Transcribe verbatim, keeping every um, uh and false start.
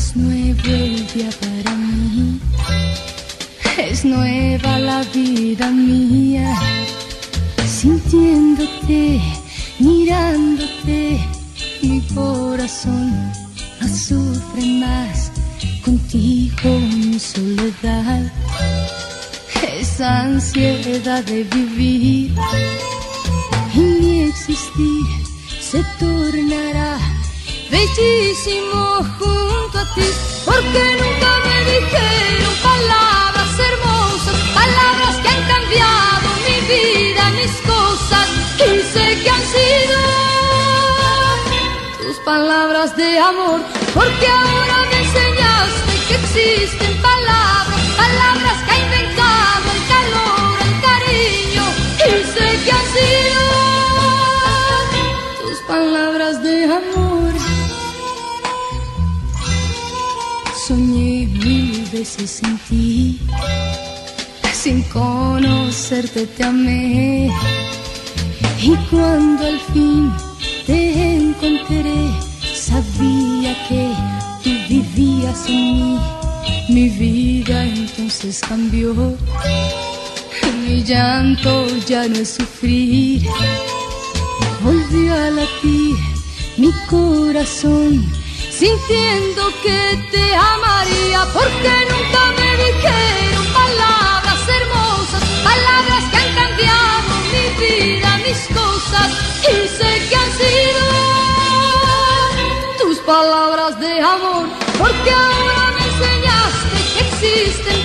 Es nuevo el día para mí, es nueva la vida mía, sintiéndote, mirándote, mi corazón no sufre más, contigo mi soledad, esa ansiedad de vivir y mi existir se tornará bellísimo junto a ti, porque nunca me dijeron palabras hermosas, palabras que han cambiado mi vida, mis cosas, y sé que han sido tus palabras de amor, porque ahora me enseñaste que existen palabras, palabras que ha inventado el calor, el cariño, y sé que han sido tus palabras de amor. Soñé mil veces en ti, sin conocerte te amé, y cuando al fin te encontré, sabía que tú vivías en mí, mi vida entonces cambió, mi llanto ya no es sufrir, volvió a latir mi corazón, sintiendo que te amaría, porque nunca me dijeron palabras hermosas, palabras que han cambiado mi vida, mis cosas, y sé que han sido tus palabras de amor, porque ahora me enseñaste que existen